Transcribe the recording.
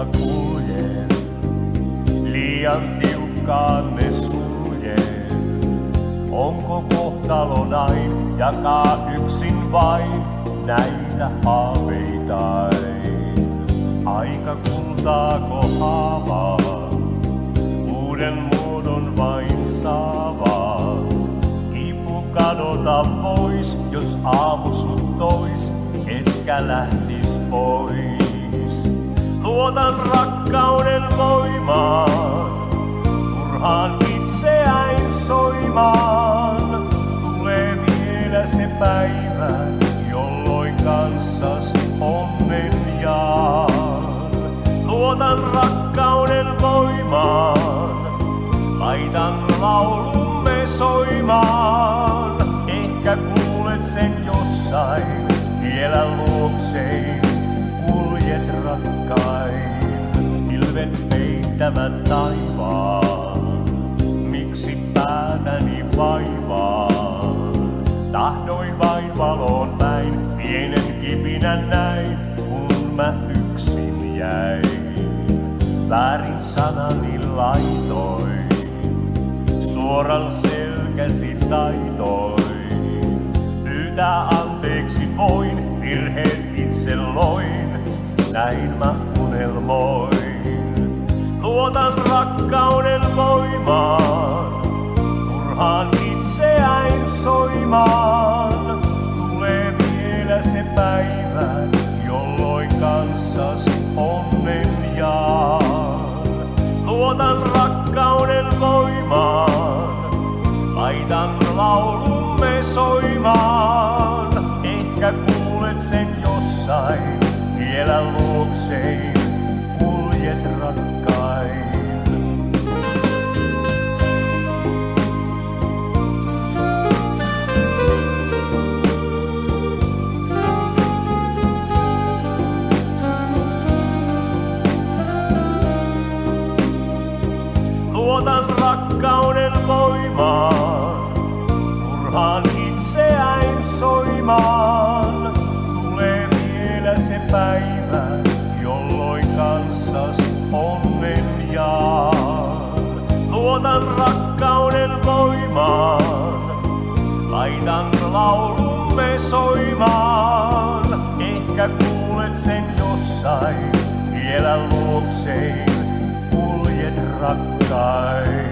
kanssa kuljen, liian tiukkaan ne suljen. Onko kohtalo näin, jakaa yksin vain näitä haaveitain? Aika kultaako haavat, uuden muodon vain saavat. Kipu kadota vois, jos aamu sut tois, etkä lähtis pois. Luotan rakkauden voimaan, turhaan itseäin soimaan. Tulee vielä se päivä, jolloin kanssasi onnen jaan. Luotan rakkauden voimaan, laitan laulumme soimaan. Ehkä kuulet sen jossain, vielä luoksein kuljet rakkain. Pilvet peittävät taivaan, miksi päätäni vaivaan? Tahdoin vain valoon päin, pienen kipinän näin, kun mä yksin jäin. Väärin sanani laitoin, suoran selkäsi taitoin. Pyytää anteeksi voin, virheet itse loin, näin mä unelmoin. Luotan rakkauden voimaan, turhaan itseäin soimaan. Tulee vielä se päivä, jolloin kanssasi onnen jaan. Luotan rakkauden voimaan, laitan laulumme soimaan. Ehkä kuulet sen jossain, vielä luoksein kuljet rakkain. Luotan rakkauden voimaan, turhaan itseäin soimaan. Tulee vielä se päivä, jolloin kanssasi onnen jaan. Luotan rakkauden voimaan, laitan laulumme soimaan. Ehkä kuulet sen jossain, vielä luoksein kuljet rakkain.